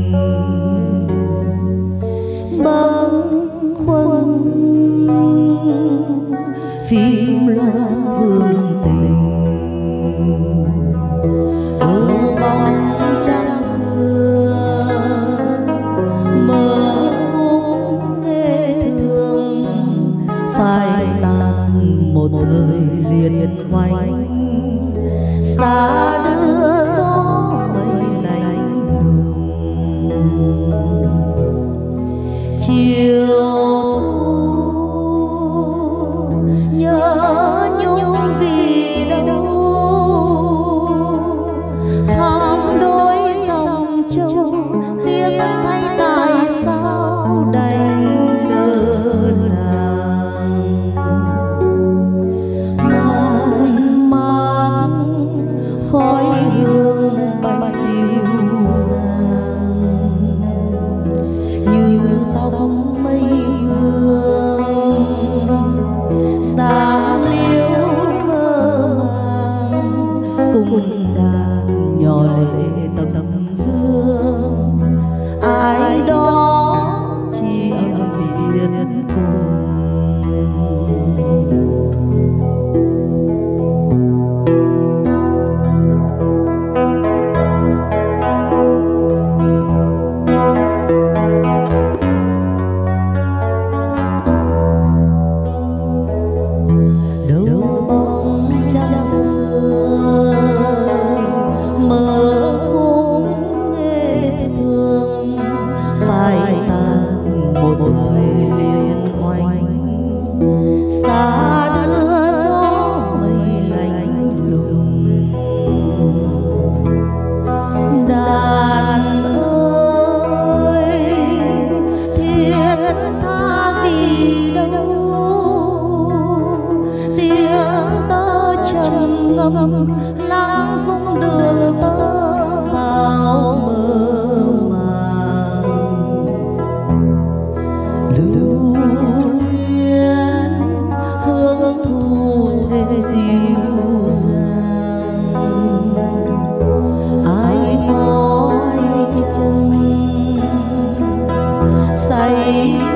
bâng khuâng phim loan vương tình đổ bóng trăng xưa mơ cũng nghe thương phai tàn một thời liền oanh xa đưa gió mây lạnh lùng chiều thu nhớ nhung vì đâu thăm đôi dòng châu tiếc thay tại sao đành lỡ làng man man khói hương bay dịu dàng như tóc mây vương sáng liễu mơ màng cùng đàn nhỏ lệ tầm tầm dương ai đó chỉ biết cùng đâu bóng trăng xưa mơ cũng nghe thương phai tàn một thời liền oanh xa đưa gió mây lạnh lùng đàn ơi thiết tha vì đâu tiếng tơ trầm ngâm lắng rung đường tơ bao mơ màng lưu luyến hương thu thế dịu dàng ai có ai chăng say